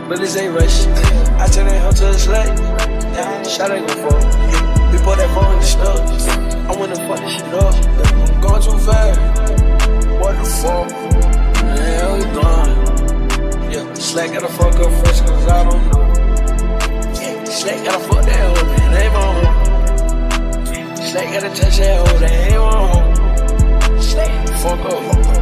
but this ain't rush. I turn that hoe to a slut. Yeah, shot ain't gon' fall. We put that phone in the stuff. I wanna fuck this shit up. I'm going too fast. What the fuck? Man, we gone. Yeah, Slack gotta fuck up first, cause I don't know. Yeah, Slack gotta fuck that hoe, man. They ain't my home. Slack gotta touch that hoe, they ain't my home. Slack, fuck up.